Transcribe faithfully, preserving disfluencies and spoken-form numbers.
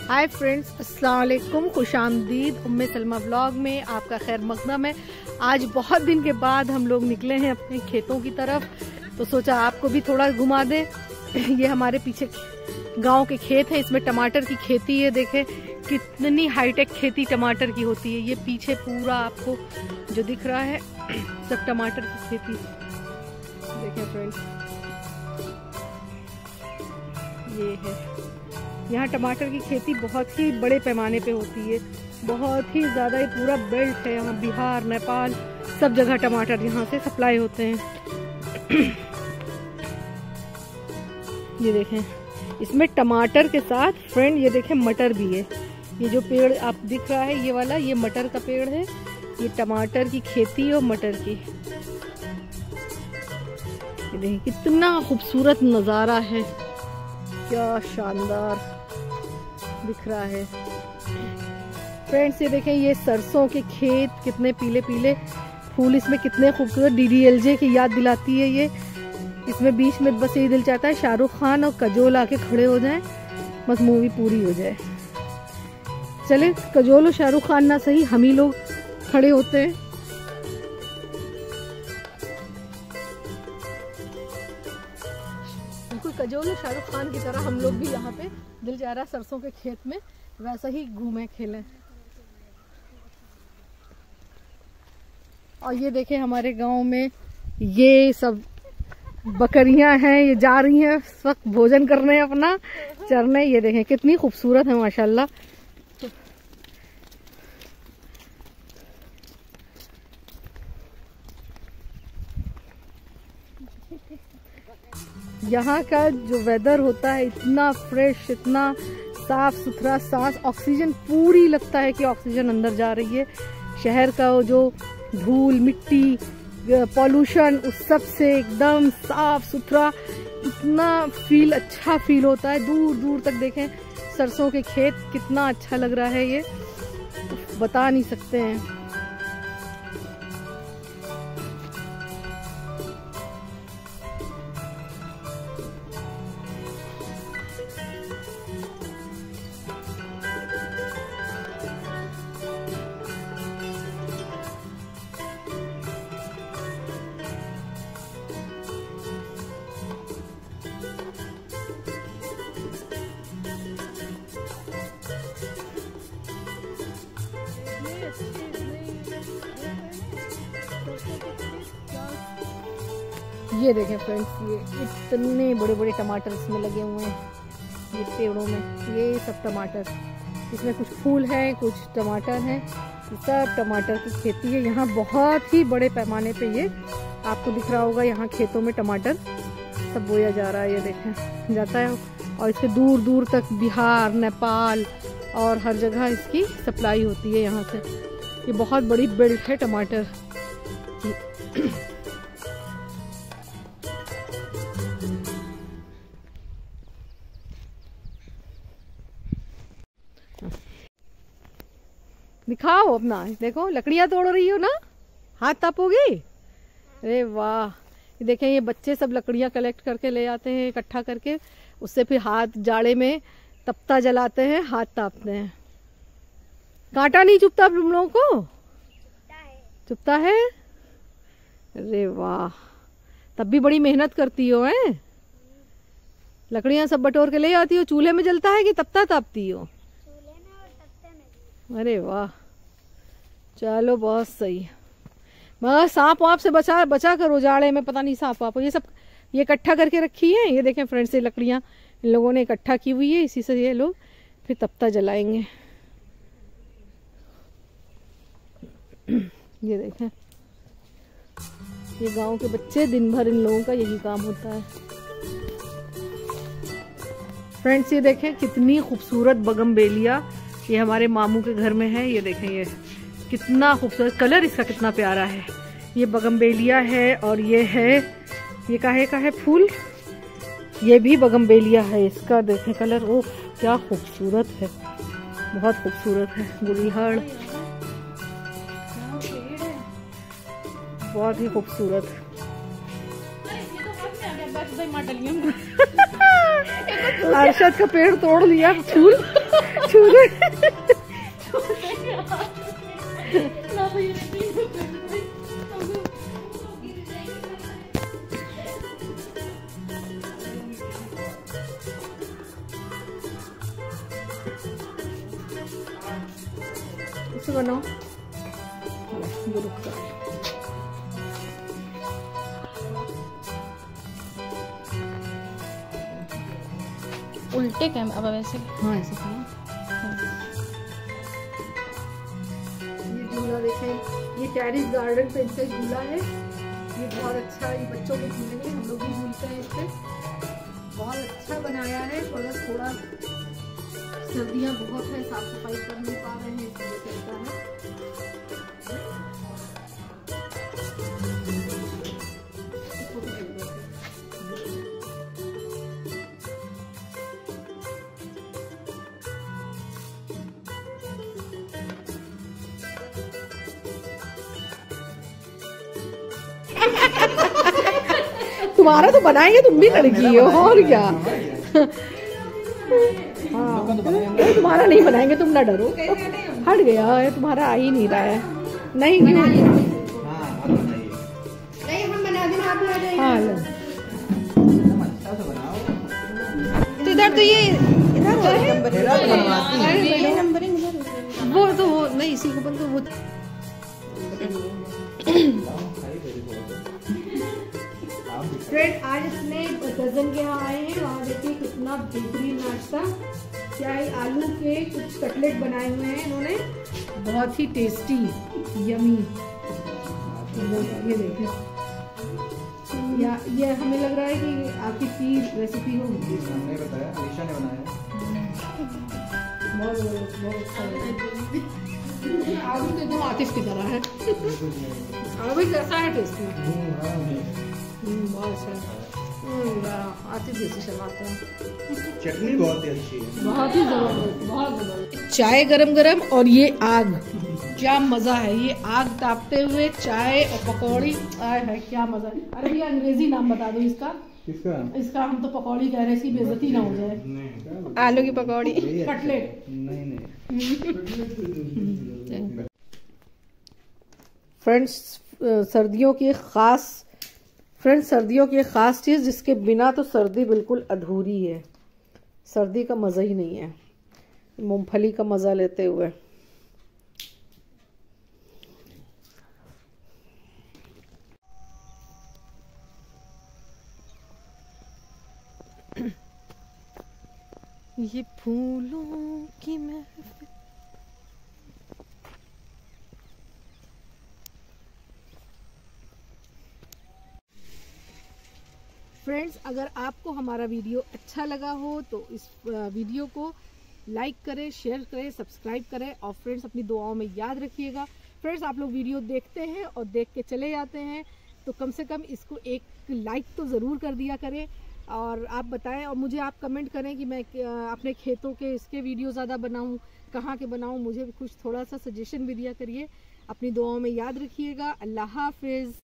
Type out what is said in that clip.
Hi friends, अस्सलाम वालेकुम, खुश आमदीद उम्मे सलमा व्लॉग में आपका खैर मकदम है। आज बहुत दिन के बाद हम लोग निकले हैं अपने खेतों की तरफ, तो सोचा आपको भी थोड़ा घुमा दें। ये हमारे पीछे गांव के खेत हैं, इसमें टमाटर की खेती है। देखें कितनी हाईटेक खेती टमाटर की होती है। ये पीछे पूरा आपको जो दिख रहा है सब टमाटर की खेती। देखें फ्रेंड्स, ये है यहाँ टमाटर की खेती बहुत ही बड़े पैमाने पे होती है, बहुत ही ज़्यादा। ये पूरा बेल्ट है यहाँ, बिहार, नेपाल, सब जगह टमाटर यहाँ से सप्लाई होते हैं। ये देखें, इसमें टमाटर के साथ फ्रेंड ये देखें मटर भी है। ये जो पेड़ आप दिख रहा है ये वाला, ये मटर का पेड़ है। ये टमाटर की खेती और मटर की। ये देखें कितना खूबसूरत नज़ारा है, क्या शानदार दिख रहा है फ्रेंड्स। ये देखें ये सरसों के खेत, कितने पीले पीले फूल, इसमें कितने खूबसूरत। डी डी एल जे की याद दिलाती है ये। इसमें बीच में बस यही दिल चाहता है शाहरुख खान और कजोल आके खड़े हो जाएं, बस मूवी पूरी हो जाए। चले, कजोल और शाहरुख खान ना सही, हम ही लोग खड़े होते हैं। बिल्कुल कजोल और शाहरुख खान की तरह हम लोग भी यहाँ पे दिल चाह रहा सरसों के खेत में वैसा ही घूमे खेलें। और ये देखें हमारे गांव में ये सब बकरियां हैं, ये जा रही हैं इस वक्त भोजन करने, अपना चरने। ये देखें कितनी खूबसूरत है माशाल्लाह। यहाँ का जो वेदर होता है इतना फ्रेश, इतना साफ सुथरा, सांस ऑक्सीजन पूरी लगता है कि ऑक्सीजन अंदर जा रही है। शहर का जो धूल मिट्टी पॉल्यूशन उस सब से एकदम साफ सुथरा, इतना फील अच्छा फील होता है। दूर दूर तक देखें सरसों के खेत, कितना अच्छा लग रहा है, ये बता नहीं सकते हैं। ये देखें फ्रेंड्स, ये इतने बड़े बड़े टमाटर इसमें लगे हुए हैं, ये पेड़ों में ये सब टमाटर। इसमें कुछ फूल हैं, कुछ टमाटर हैं, सब टमाटर की खेती है। यहाँ बहुत ही बड़े पैमाने पे ये आपको दिख रहा होगा, यहाँ खेतों में टमाटर सब बोया जा रहा है। ये देखें जाता है, और इसके दूर दूर तक बिहार, नेपाल और हर जगह इसकी सप्लाई होती है यहाँ से। ये बहुत बड़ी बेल्ट है टमाटर की। दिखाओ अपना, देखो लकड़ियां तोड़ रही हो ना, हाथ तापोगी। अरे वाह, ये देखें ये बच्चे सब लकड़ियां कलेक्ट करके ले आते हैं इकट्ठा करके, उससे फिर हाथ जाड़े में तपता जलाते हैं, हाथ तापते हैं। कांटा नहीं चुभता तुम लोगों को? चुभता है। अरे वाह, तब भी बड़ी मेहनत करती हो हैं। लकड़ियां सब बटोर के ले आती हो, चूल्हे में जलता है कि तपता तापती हो? अरे वाह, चलो बहुत सही। बस सांप वाप से बचा बचा करो, जाड़े में पता नहीं सांप वाप। ये सब ये इकट्ठा करके रखी है। ये देखें फ्रेंड्स, ये लकड़ियां इन लोगों ने इकट्ठा की हुई है, इसी से ये लोग फिर तपता जलाएंगे। ये देखें, ये गांव के बच्चे दिन भर इन लोगों का यही काम होता है। फ्रेंड्स ये देखें कितनी खूबसूरत बगमबेलिया, ये हमारे मामू के घर में है। ये देखें ये कितना खूबसूरत कलर, इसका कितना प्यारा है। ये बगमबेलिया है, और ये है, ये काहे का है फूल, ये भी बगमबेलिया है। इसका देखें कलर, ओह क्या खूबसूरत है, बहुत खूबसूरत है। गुड़ीहड़ बहुत ही खूबसूरत। अरशद का पेड़ तोड़ लिया फूल छूने इसे बनाओ। उल्टे कैम अब वैसे। हाँ ऐसे खाओ। ये झूला देखें, ये टेरिस गार्डन पे इनका झूला है। ये बहुत अच्छा, ये बच्चों के झूले हैं, हम लोग भी झूलते हैं इस पे। बहुत अच्छा बनाया है। थोड़ा थोड़ा सर्दियाँ बहुत है, साफ सफाई कर नहीं पा रहे हैं, इसलिए चलता है। तुम्हारा तो बनाएंगे, तुम भी लड़की हो और क्या। हाँ तुम्हारा नहीं बनाएंगे, तुम ना डरो। हट गया है, तुम्हारा आ ही नहीं रहा है। नहीं क्यों? नहीं हम बना देंगे, आप ला जाइए। हाँ लो। तो इधर तो ये इधर है नंबरिंग, वो तो वो नहीं, इसी को बंद वो फ्रेंड आज अपने कजन के यहाँ आए हैं। वहाँ देखिए कितना बेहतरीन नाश्ता, क्या है, आलू के कुछ कटलेट बनाए हुए हैं इन्होंने, बहुत ही टेस्टी यमी। ये देखिए, या ये हमें लग रहा है कि आपकी पी रेसिपी होगी। हमने बताया, अलीशा ने बनाया। बहुत बहुत अच्छा लगा। आलू तो एकदम आतिश की तरह है। अभी कैसा है टेस्ट में? बहुत अच्छा, आतिश जैसे चलाते हैं। चटनी बहुत ही अच्छी है, बहुत ही जबरदस्त, बहुत जबरदस्त। चाय गरम गरम और ये आग, क्या मजा है। ये आग तापते हुए चाय और पकौड़ी, आए है क्या मजा है। अरे भैया अंग्रेजी नाम बता दो इसका। किसका? इसका हम तो पकौड़ी कह रहे हैं, इसकी बेइज्जती ना हो जाए। आलू की पकौड़ी, कटलेट। नहीं नहीं फ्रेंड्स सर्दियों की खास फ्रेंड्स सर्दियों की खास चीज़ जिसके बिना तो सर्दी बिल्कुल अधूरी है। सर्दी का मज़ा ही नहीं है। मूंगफली का मज़ा लेते हुए ये फूलों की महफिल। फ्रेंड्स अगर आपको हमारा वीडियो अच्छा लगा हो तो इस वीडियो को लाइक करें, शेयर करें, सब्सक्राइब करें और फ्रेंड्स अपनी दुआओं में याद रखिएगा। फ्रेंड्स आप लोग वीडियो देखते हैं और देख के चले जाते हैं तो कम से कम इसको एक लाइक तो ज़रूर कर दिया करें। और आप बताएं और मुझे आप कमेंट करें कि मैं अपने खेतों के इसके वीडियो ज़्यादा बनाऊं, कहाँ के बनाऊं, मुझे कुछ थोड़ा सा सजेशन भी दिया करिए। अपनी दुआओं में याद रखिएगा। अल्लाह हाफिज़।